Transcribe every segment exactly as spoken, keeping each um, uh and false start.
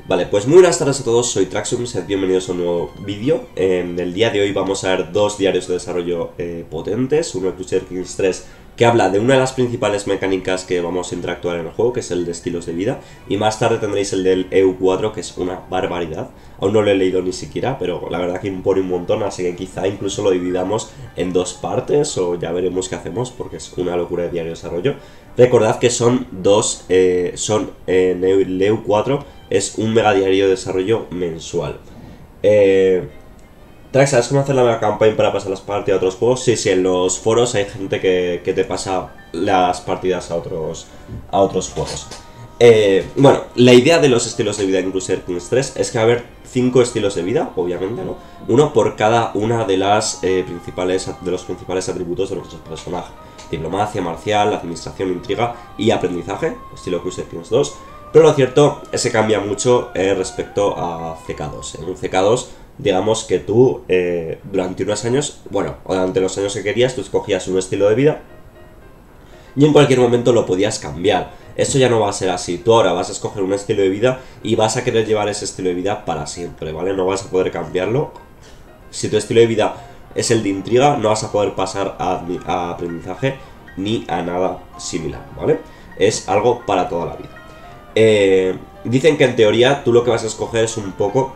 Vale, pues muy buenas tardes a todos, soy Traxium, sed bienvenidos a un nuevo vídeo. En el día de hoy vamos a ver dos diarios de desarrollo eh, potentes, uno el Crusader Kings tres, que habla de una de las principales mecánicas que vamos a interactuar en el juego, que es el de estilos de vida, y más tarde tendréis el del E U cuatro, que es una barbaridad. Aún no lo he leído ni siquiera, pero la verdad que impone un montón, así que quizá incluso lo dividamos en dos partes, o ya veremos qué hacemos, porque es una locura de diario de desarrollo. Recordad que son dos, eh, son en el E U cuatro, es un mega diario de desarrollo mensual. Eh... Trax, ¿sabes cómo hacer la mega campaign para pasar las partidas a otros juegos? Sí, sí, en los foros hay gente que, que te pasa las partidas a otros, a otros juegos. Eh, bueno, la idea de los estilos de vida en Crusader Kings tres es que va a haber cinco estilos de vida, obviamente, ¿no? Uno por cada una de las eh, principales de los principales atributos de nuestro personaje. Diplomacia, marcial, administración, intriga y aprendizaje, estilo Crusader Kings dos. Pero lo cierto es que cambia mucho eh, respecto a C K dos. En un C K dos, digamos que tú, eh, durante unos años, bueno, o durante los años que querías, tú escogías un estilo de vida y en cualquier momento lo podías cambiar. Esto ya no va a ser así. Tú ahora vas a escoger un estilo de vida y vas a querer llevar ese estilo de vida para siempre, ¿vale? No vas a poder cambiarlo. Si tu estilo de vida es el de intriga, no vas a poder pasar a, a aprendizaje ni a nada similar, ¿vale? Es algo para toda la vida. Eh, dicen que en teoría tú lo que vas a escoger es un poco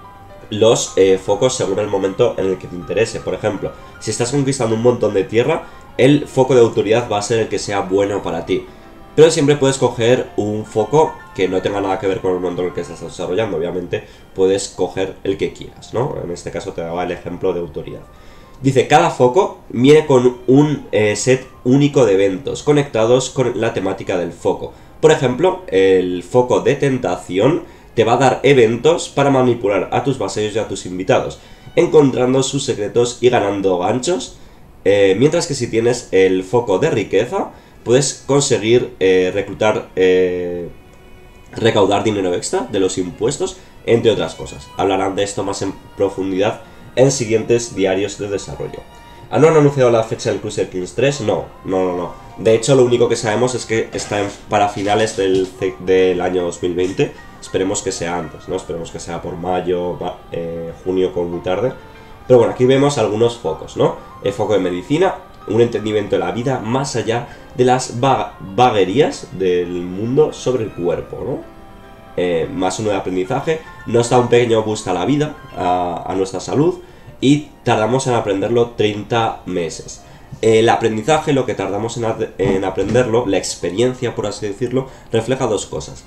los eh, focos según el momento en el que te interese. Por ejemplo, si estás conquistando un montón de tierra, el foco de autoridad va a ser el que sea bueno para ti. Pero siempre puedes coger un foco que no tenga nada que ver con el momento en el que estás desarrollando. Obviamente puedes coger el que quieras, ¿no? En este caso te daba el ejemplo de autoridad. Dice, cada foco viene con un eh, set único de eventos conectados con la temática del foco. Por ejemplo, el foco de tentación te va a dar eventos para manipular a tus vasallos y a tus invitados, encontrando sus secretos y ganando ganchos, eh, mientras que si tienes el foco de riqueza, puedes conseguir eh, reclutar, eh, recaudar dinero extra de los impuestos, entre otras cosas. Hablarán de esto más en profundidad en siguientes diarios de desarrollo. ¿Han no anunciado la fecha del Crusader Kings tres? No, no, no, no. De hecho, lo único que sabemos es que está en, para finales del, del año dos mil veinte. Esperemos que sea antes, ¿no? Esperemos que sea por mayo, eh, junio, como muy tarde. Pero bueno, aquí vemos algunos focos, ¿no? El foco de medicina, un entendimiento de la vida más allá de las va vaguerías del mundo sobre el cuerpo, ¿no? Eh, más uno de aprendizaje, nos da un pequeño boost a la vida, a, a nuestra salud, y tardamos en aprenderlo treinta meses. El aprendizaje, lo que tardamos en, en aprenderlo, la experiencia, por así decirlo, refleja dos cosas.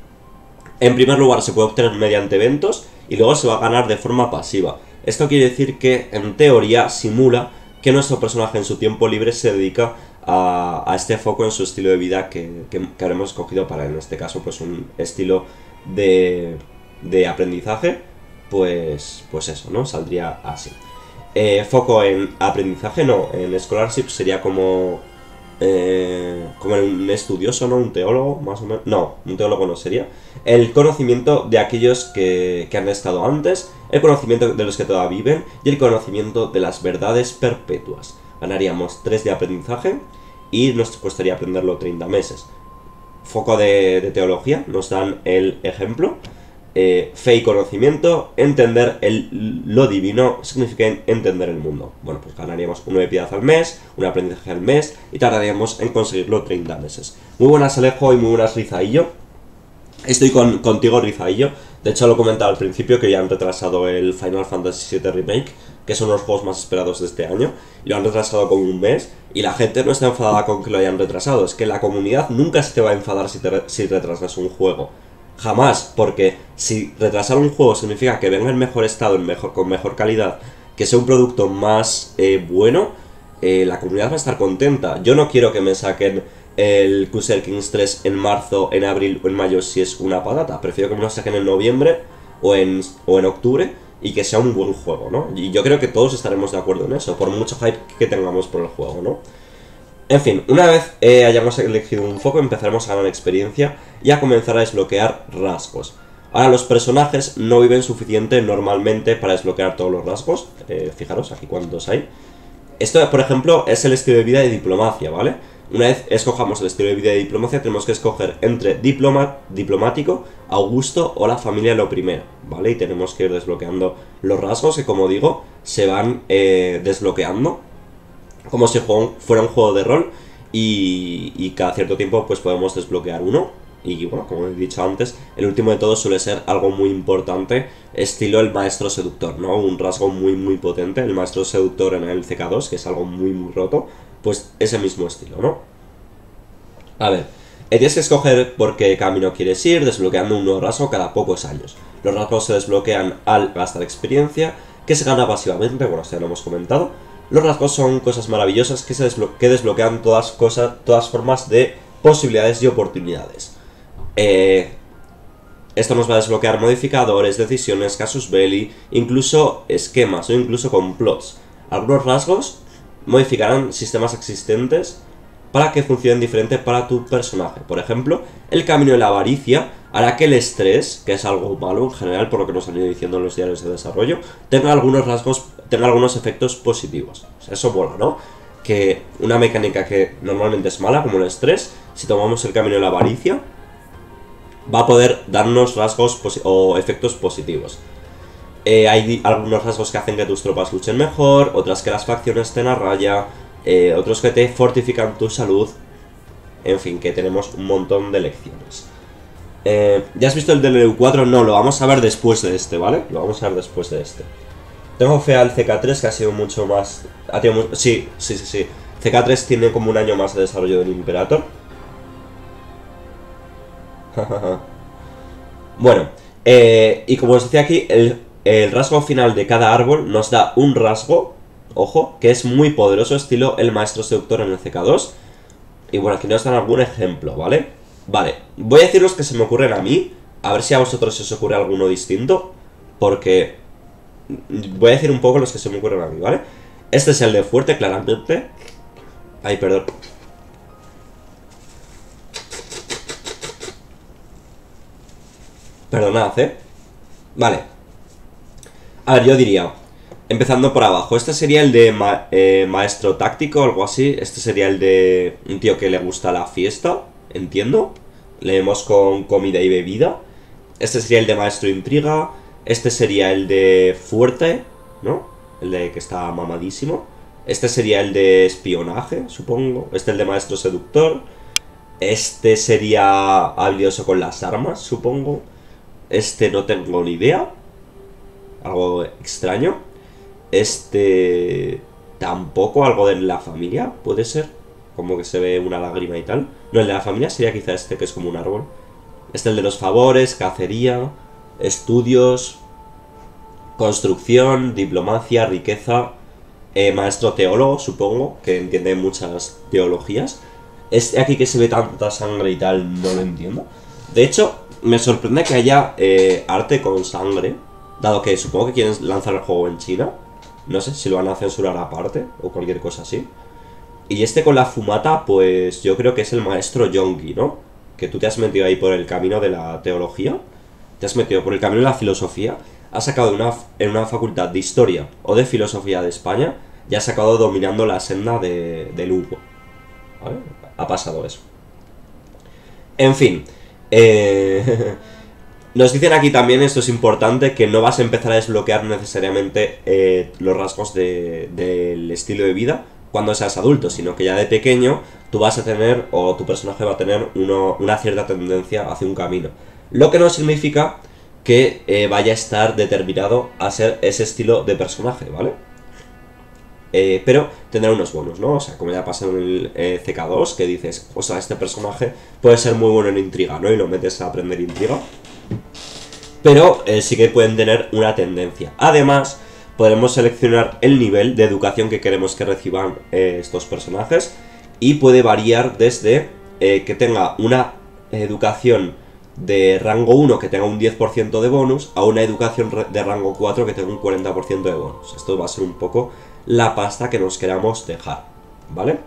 En primer lugar, se puede obtener mediante eventos y luego se va a ganar de forma pasiva. Esto quiere decir que, en teoría, simula que nuestro personaje en su tiempo libre se dedica a, a este foco en su estilo de vida que, que, que habremos escogido para, en este caso, pues un estilo de, de aprendizaje. Pues, pues eso, ¿no? Saldría así. Eh, foco en aprendizaje, no. En scholarship sería como... Eh, como un estudioso, ¿no? Un teólogo, más o menos. No, un teólogo no sería. El conocimiento de aquellos que, que han estado antes, el conocimiento de los que todavía viven y el conocimiento de las verdades perpetuas. Ganaríamos tres de aprendizaje y nos costaría aprenderlo treinta meses. Foco de, de teología, nos dan el ejemplo. Eh, fe y conocimiento, entender el, lo divino significa entender el mundo. Bueno, pues ganaríamos uno de piedad al mes, un aprendizaje al mes y tardaríamos en conseguirlo treinta meses. Muy buenas, Alejo, y muy buenas, Rizaillo. Estoy con, contigo, Rizaillo. De hecho, lo comentaba al principio que ya han retrasado el Final Fantasy siete Remake, que son los juegos más esperados de este año, y lo han retrasado con un mes, y la gente no está enfadada con que lo hayan retrasado. Es que la comunidad nunca se te va a enfadar si, te, si retrasas un juego. Jamás, porque si retrasar un juego significa que venga en mejor estado, en mejor, con mejor calidad, que sea un producto más eh, bueno, eh, la comunidad va a estar contenta. Yo no quiero que me saquen el Crusader Kings tres en marzo, en abril o en mayo si es una patata. Prefiero que me lo saquen en noviembre o en, o en octubre y que sea un buen juego, ¿no? Y yo creo que todos estaremos de acuerdo en eso, por mucho hype que tengamos por el juego, ¿no? En fin, una vez eh, hayamos elegido un foco, empezaremos a ganar experiencia y a comenzar a desbloquear rasgos. Ahora, los personajes no viven suficiente normalmente para desbloquear todos los rasgos. Eh, fijaros aquí cuántos hay. Esto, por ejemplo, es el estilo de vida de diplomacia, ¿vale? Una vez escojamos el estilo de vida de diplomacia, tenemos que escoger entre diploma, diplomático, augusto o la familia lo primero, ¿vale? Y tenemos que ir desbloqueando los rasgos que, como digo, se van eh, desbloqueando como si fuera un juego de rol y, y cada cierto tiempo pues podemos desbloquear uno. Y bueno, como he dicho antes, el último de todos suele ser algo muy importante, estilo el maestro seductor, ¿no? Un rasgo muy muy potente, el maestro seductor en el C K dos, que es algo muy muy roto, pues ese mismo estilo, ¿no? A ver, eh, tienes que escoger por qué camino quieres ir, desbloqueando un nuevo rasgo cada pocos años. Los rasgos se desbloquean al gastar experiencia, que se gana pasivamente, bueno, esto ya lo hemos comentado. Los rasgos son cosas maravillosas que, se desblo que desbloquean todas, cosas, todas formas de posibilidades y oportunidades. Eh, esto nos va a desbloquear modificadores, decisiones, casus belli, incluso esquemas o incluso complots. Algunos rasgos modificarán sistemas existentes para que funcionen diferente para tu personaje. Por ejemplo, el camino de la avaricia hará que el estrés, que es algo malo en general por lo que nos han ido diciendo en los diarios de desarrollo, tenga algunos rasgos, tenga algunos efectos positivos. O sea, eso mola, ¿no? Que una mecánica que normalmente es mala, como el estrés, si tomamos el camino de la avaricia, va a poder darnos rasgos o efectos positivos. Eh, hay algunos rasgos que hacen que tus tropas luchen mejor, otras que las facciones estén a raya, eh, otros que te fortifican tu salud. En fin, que tenemos un montón de lecciones. Eh, ¿Ya has visto el del E U cuatro? No, lo vamos a ver después de este, ¿vale? Lo vamos a ver después de este. Tengo fe al C K tres, que ha sido mucho más... Ha tenido mu sí, sí, sí, sí. C K tres tiene como un año más de desarrollo del Imperator. Bueno, eh, y como os decía aquí, el, el rasgo final de cada árbol nos da un rasgo, ojo, que es muy poderoso, estilo el maestro seductor en el C K dos. Y bueno, aquí nos dan algún ejemplo, ¿vale? Vale, voy a decir los que se me ocurren a mí, a ver si a vosotros se os ocurre alguno distinto, porque voy a decir un poco los que se me ocurren a mí, ¿vale? Este es el de fuerte, claramente. Ay, perdón. Perdonad, ¿eh? Vale. A ver, yo diría, empezando por abajo, este sería el de ma eh, maestro táctico, algo así. Este sería el de un tío que le gusta la fiesta, entiendo. Leemos con comida y bebida. Este sería el de maestro intriga. Este sería el de fuerte, ¿no? El de que está mamadísimo. Este sería el de espionaje, supongo. Este el de maestro seductor. Este sería habilidoso con las armas, supongo. Este no tengo ni idea. Algo extraño. Este... tampoco, algo de la familia, puede ser. Como que se ve una lágrima y tal. No, el de la familia sería quizá este, que es como un árbol. Este el de los favores, cacería, estudios, construcción, diplomacia, riqueza, eh, maestro teólogo, supongo, que entiende muchas teologías. Este aquí que se ve tanta sangre y tal, no lo entiendo. De hecho, me sorprende que haya eh, arte con sangre, dado que supongo que quieren lanzar el juego en China. No sé si lo van a censurar aparte o cualquier cosa así. Y este con la fumata, pues yo creo que es el maestro Yonki, ¿no? Que tú te has metido ahí por el camino de la teología, te has metido por el camino de la filosofía, has sacado una, en una facultad de historia o de filosofía de España, y has acabado dominando la senda de, del Hugo. ¿Vale? Ha pasado eso. En fin, eh, nos dicen aquí también, esto es importante, que no vas a empezar a desbloquear necesariamente eh, los rasgos de, del estilo de vida cuando seas adulto, sino que ya de pequeño tú vas a tener, o tu personaje va a tener uno, una cierta tendencia hacia un camino. Lo que no significa que eh, vaya a estar determinado a ser ese estilo de personaje, ¿vale? Eh, pero tendrá unos bonos, ¿no? O sea, como ya pasa en el eh, C K dos, que dices, o sea, este personaje puede ser muy bueno en intriga, ¿no? Y lo metes a aprender intriga. Pero eh, sí que pueden tener una tendencia. Además, podremos seleccionar el nivel de educación que queremos que reciban eh, estos personajes. Y puede variar desde eh, que tenga una educación de rango uno que tenga un diez por ciento de bonus, a una educación de rango cuatro que tenga un cuarenta por ciento de bonus. Esto va a ser un poco la pasta que nos queramos dejar, ¿vale?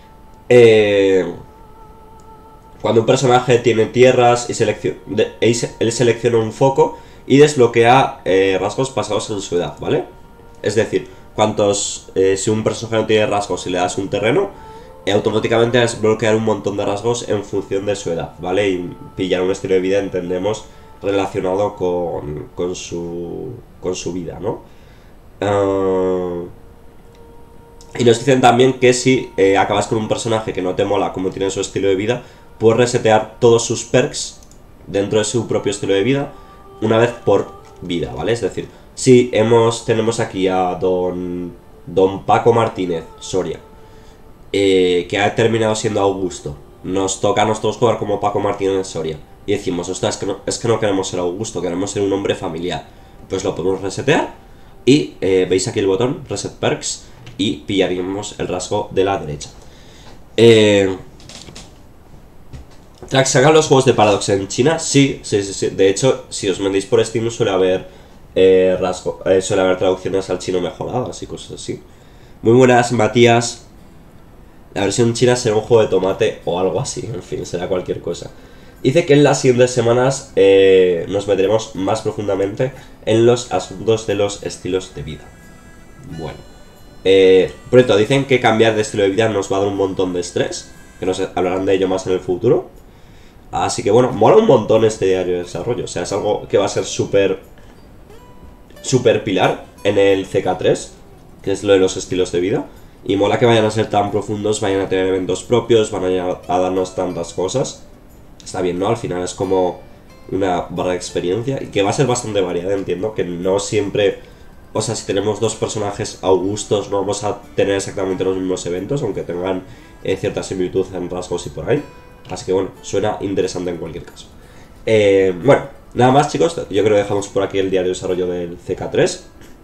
Eh, cuando un personaje tiene tierras y selecciona, él selecciona un foco y desbloquea eh, rasgos basados en su edad, ¿vale? Es decir, cuantos, eh, si un personaje no tiene rasgos y le das un terreno, Y automáticamente va a desbloquear un montón de rasgos en función de su edad, ¿vale? Y pillar un estilo de vida, entendemos, relacionado con, con, su, con su vida, ¿no? Uh, y nos dicen también que si eh, acabas con un personaje que no te mola como tiene su estilo de vida, puedes resetear todos sus perks dentro de su propio estilo de vida una vez por vida, ¿vale? Es decir, si hemos, tenemos aquí a don, don Paco Martínez Soria, eh, que ha terminado siendo Augusto, nos toca a nosotros jugar como Paco Martínez Soria y decimos, ostras, es que no, es que no queremos ser Augusto, queremos ser un hombre familiar, pues lo podemos resetear y eh, veis aquí el botón Reset Perks y pillaríamos el rasgo de la derecha. Eh... ¿Sacan los juegos de Paradox en China? Sí, sí, sí, sí. De hecho, si os vendéis por Steam suele haber eh, rasgo, eh, suele haber traducciones al chino mejoradas y cosas así. Muy buenas, Matías. La versión china será un juego de tomate o algo así, en fin, será cualquier cosa. Dice que en las siguientes semanas eh, nos meteremos más profundamente en los asuntos de los estilos de vida. Bueno. Eh, por cierto, dicen que cambiar de estilo de vida nos va a dar un montón de estrés, que nos hablarán de ello más en el futuro. Así que bueno, mola un montón este diario de desarrollo. O sea, es algo que va a ser súper súper pilar en el C K tres, que es lo de los estilos de vida. Y mola que vayan a ser tan profundos, vayan a tener eventos propios, van a, a darnos tantas cosas. Está bien, ¿no? Al final es como una barra de experiencia y que va a ser bastante variada, entiendo. Que no siempre... O sea, si tenemos dos personajes augustos no vamos a tener exactamente los mismos eventos, aunque tengan eh, cierta similitud en rasgos y por ahí. Así que bueno, suena interesante en cualquier caso. Eh, bueno, nada más, chicos. Yo creo que dejamos por aquí el diario de desarrollo del C K tres.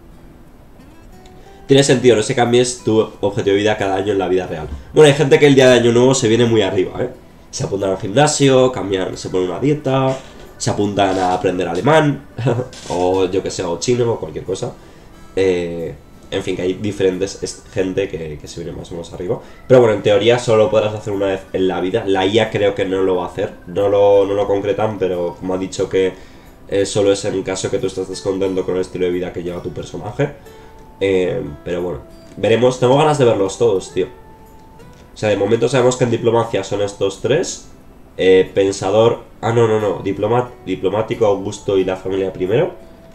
Tiene sentido, no se cambies tu objetivo de vida cada año en la vida real. Bueno, hay gente que el día de año nuevo se viene muy arriba, ¿eh? Se apuntan al gimnasio, cambian, se ponen una dieta, se apuntan a aprender alemán, o yo que sé, o chino, o cualquier cosa. Eh... En fin, que hay diferentes gente que, que se viene más o menos arriba. Pero bueno, en teoría solo lo podrás hacer una vez en la vida. La I A creo que no lo va a hacer. No lo, no lo concretan, pero como ha dicho que eh, solo es en caso que tú estés descontento con el estilo de vida que lleva tu personaje. Eh, pero bueno, veremos. Tengo ganas de verlos todos, tío. O sea, de momento sabemos que en diplomacia son estos tres. Eh, pensador... Ah, no, no, no. Diplomat, diplomático, Augusto y la familia primero.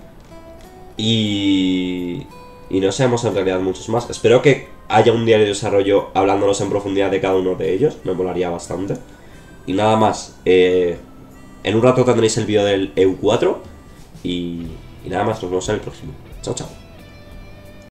Y... Y no sabemos en realidad muchos más. Espero que haya un diario de desarrollo hablándonos en profundidad de cada uno de ellos. Me molaría bastante. Y nada más. Eh, en un rato tendréis el vídeo del E U cuatro. Y, y nada más, nos vemos en el próximo. Chao, chao.